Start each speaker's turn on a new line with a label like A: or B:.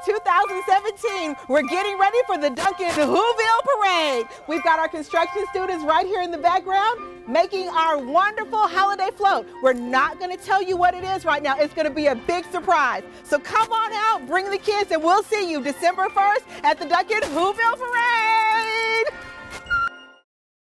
A: 2017. We're getting ready for the Duncan Whoville Parade. We've got our construction students right here in the background making our wonderful holiday float. We're not going to tell you what it is right now. It's going to be a big surprise. So come on out, bring the kids, and we'll see you December 1st at the Duncan Whoville Parade.